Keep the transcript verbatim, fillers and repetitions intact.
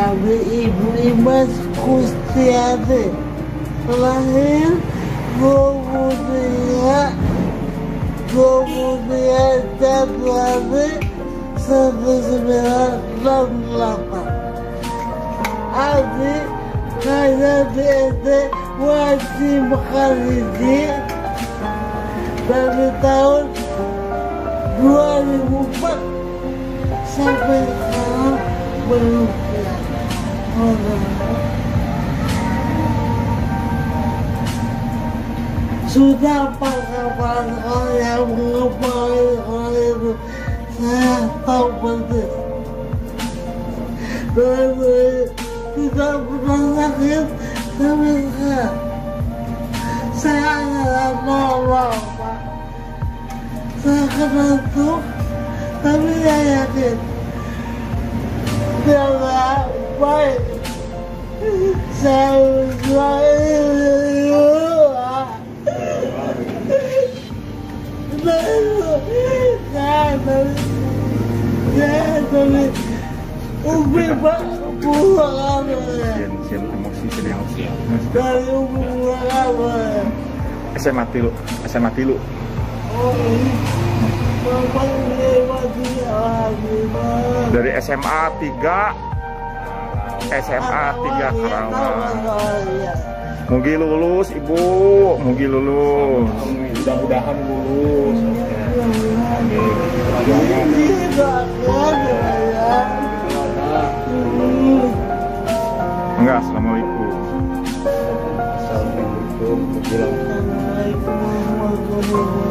kami Ibu Imas Kustiati, lahir dua puluh tiga Januari seribu sembilan ratus enam puluh delapan. Adik kaya di S D Wajib Mekariji dari tahun dua ribu empat sampai sekarang belum sudah pakai kepala yang mengepalai sekolah itu. Saya tahu persis dari tidak pernah sakit sampai sekarang. Saya nggak tahu apa. Saya kenal tapi saya yakin dia nggak baik. Saya berjuang saya dari saya dari Umi Pak pulang emosi sedang emosi dari Umi pulang S M A Pilu S M A Pilu. Dari S M A tiga S M A tiga Karawang. Mugi lulus Ibu, mugi lulus. Mudah-mudahan lulus. Enggak, assalamualaikum. Assalamualaikum.